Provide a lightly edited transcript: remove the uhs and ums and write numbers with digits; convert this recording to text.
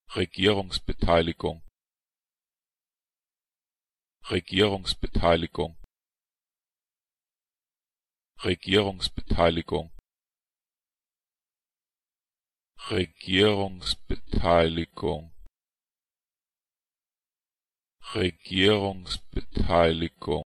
Regierungsbeteiligung, Regierungsbeteiligung, Regierungsbeteiligung, Regierungsbeteiligung, Regierungsbeteiligung.